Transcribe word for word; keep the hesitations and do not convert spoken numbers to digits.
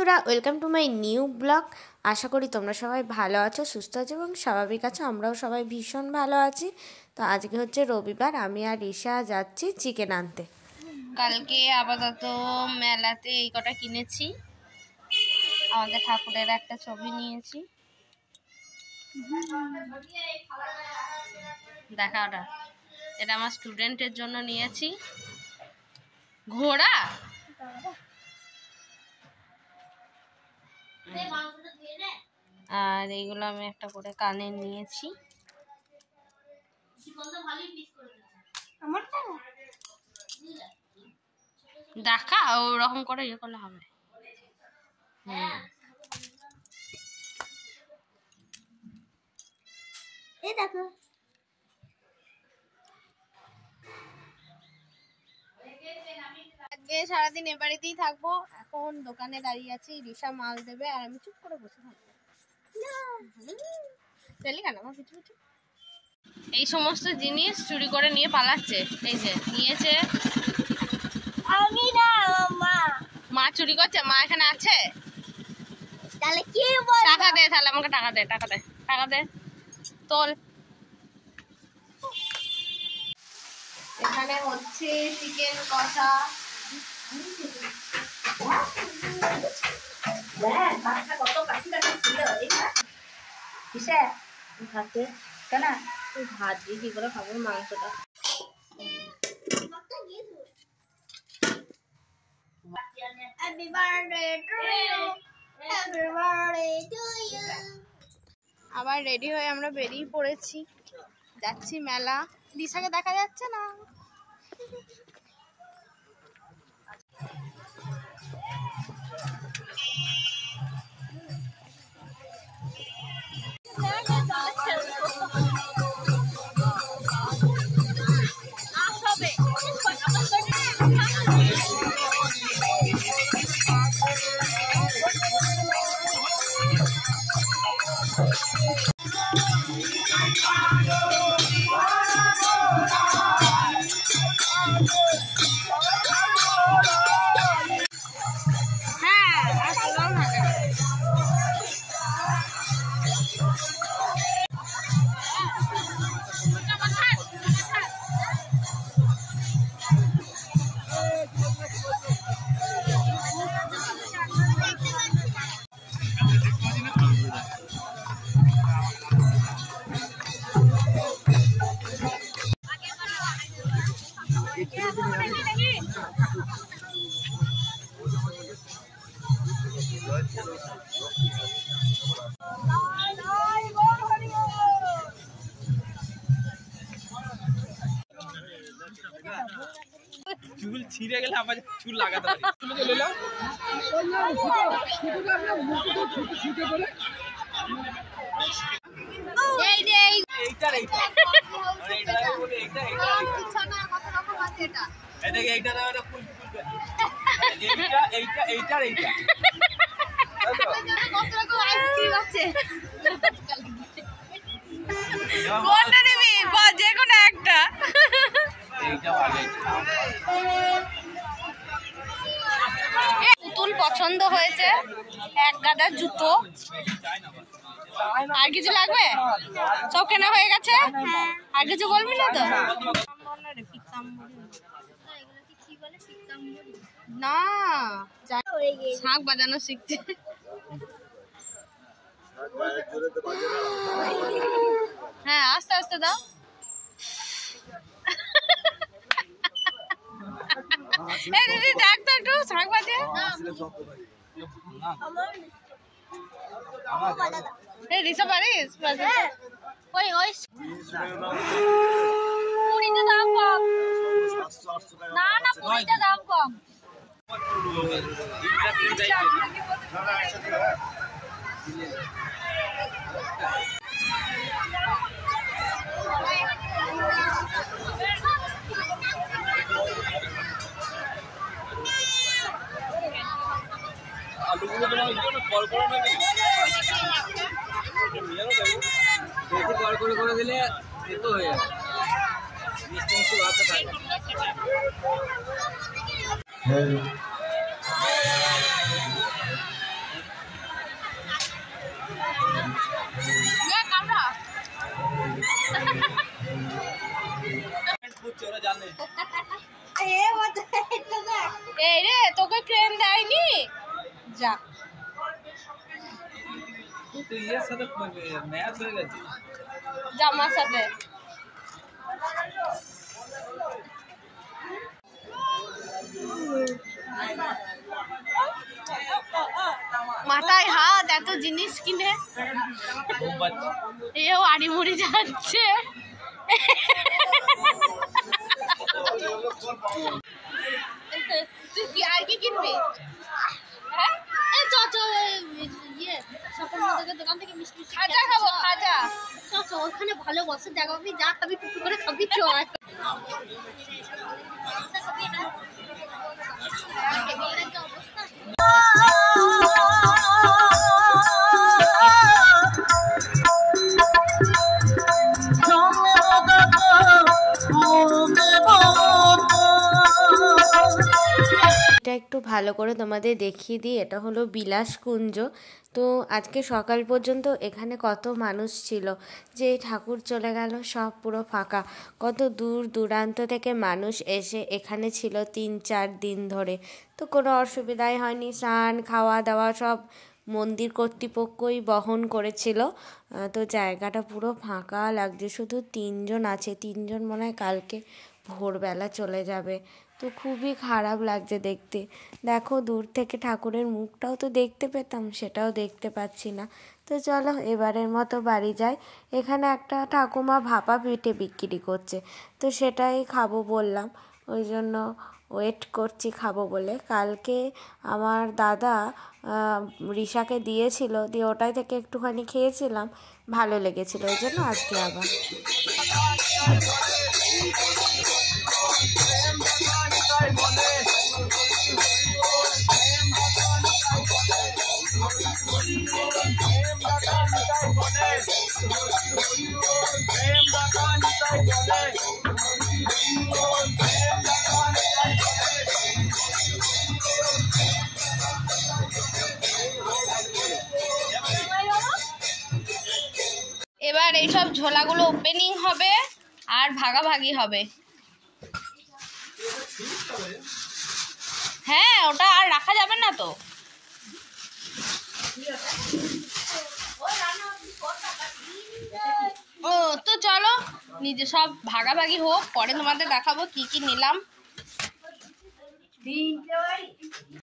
বন্ধুরা, welcome to my new blog. আশা করি তোমরা সবাই ভালো আছো, সুস্থ আছো এবং স্বাভাবিক আছো। আমরাও সবাই ভীষণ ভালো আছি। তো আজকে হচ্ছে রবিবার, আমি আর ঈশা যাচ্ছি চিকেন আনতে। কালকে আপাতত মেলাতে এই কটা কিনেছি। আমাদের ঠাকুরের একটা ছবি নিয়েছি, দেখা ওটা। এটা আমার স্টুডেন্টের জন্য নিয়েছি। ঘোড়া আর এইগুলো আমি একটা করে কানে নিয়েছি। দেখা ওরকম করে ইয়ে করলে হবে। হুম এই দেখো, আজকে সারাদিন এ বাড়িতেই থাকবো। এখন দোকানে দাঁড়িয়ে আছি, রিসা মাল দেবে আর আমি চুপ করে বসে থাকবো। কেন আমার কিছু কিছু এই সমস্ত জিনিস চুরি করে নিয়ে পালাচ্ছে। এই যে নিয়েছে, আমি না, মা মা চুরি করছে। মা এখানে আছে, তাহলে কি বল? টাকা দে, তাহলে আমাকে টাকা দে, টাকা দে, টাকা দে, তোল। এখানে হচ্ছে চিকেন কষা। কত কাঠি কাঠি ছিল ভাতে, কেন তুই ভাত দিয়ে কি করে খাবো মাংসটা? আবার রেডি হয়ে আমরা বেরিয়ে পড়েছি, যাচ্ছি মেলা। দিশাকে দেখা যাচ্ছে না। চুল ছিঁড়ে গেলে আবার চুল লাগাতে পারি। এই যে এইটা এইটা এইটা বলে এইটা এইটা পিছনে কত রকম আছে। এটা এটা এইটা দাও, এটা ফুল ফুল এইটা এইটা এইটা এইটা কত রকম আইসক্রিম আছে। কোনটা নিবি? যে কোনো একটা। পুতুল পছন্দ হয়েছে, এক গাদা জুতো। আর কিছু লাগবে? সব কেনা হয়ে গেছে, আর কিছু বলবি না তো? না, শাঁখ বাজানো শিখছে। হ্যাঁ, আস্তে আস্তে দাও। এই দিদি দেখ তো একটু শাঁখ বাজে। এই রিসা পারিস? ওই ওই পুরিতে দাম কম। না না, পুরিতে দাম কম। করে দিলে হয়ে যাবে। তো ইয়ের সাথে ম্যাচ হয়ে গেছে জামার সাথে। মাথায় হাত, এত জিনিস কিনে এও আড়ি মুড়ি যাচ্ছে। তুই কি আর কি কিনবি? হ্যাঁ চ চ ইয়ে দোকান থেকে মিষ্টি মিষ্টি খাজা খাবো, খাজা। চ চ ওখানে ভালো বসার জায়গা পাবি, যা খাবি টুকটু করে খাবি। চ এটা একটু ভালো করে তোমাদের দেখিয়ে দিই। এটা হলো বিলাসকুঞ্জ। তো আজকে সকাল পর্যন্ত এখানে কত মানুষ ছিল, যে ঠাকুর চলে গেল সব পুরো ফাঁকা। কত দূর দূরান্ত থেকে মানুষ এসে এখানে ছিল তিন চার দিন ধরে। তো কোনো অসুবিধাই হয়নি, স্নান খাওয়া দাওয়া সব মন্দির কর্তৃপক্ষই বহন করেছিল। তো জায়গাটা পুরো ফাঁকা লাগছে, শুধু তিনজন আছে। তিনজন মনে হয় কালকে ভোরবেলা চলে যাবে। তো খুবই খারাপ লাগছে দেখতে। দেখো দূর থেকে ঠাকুরের মুখটাও তো দেখতে পেতাম, সেটাও দেখতে পাচ্ছি না। তো চলো এবারের মতো বাড়ি যাই। এখানে একটা ঠাকুমা ভাপা পিঠে বিক্রি করছে, তো সেটাই খাবো বললাম, ওই জন্য ওয়েট করছি খাবো বলে। কালকে আমার দাদা রিশাকে দিয়েছিল, দিয়ে ওটাই থেকে একটুখানি খেয়েছিলাম, ভালো লেগেছিলো, ওই জন্য আজকে আবার। এবার এইসব ঝোলাগুলো ওপেনিং হবে আর ভাগাভাগি হবে। হ্যাঁ ওটা আর রাখা যাবে না তো। ও তো চলো নিজে সব ভাগাভাগি হোক, পরে তোমাদের দেখাবো কি কি নিলাম।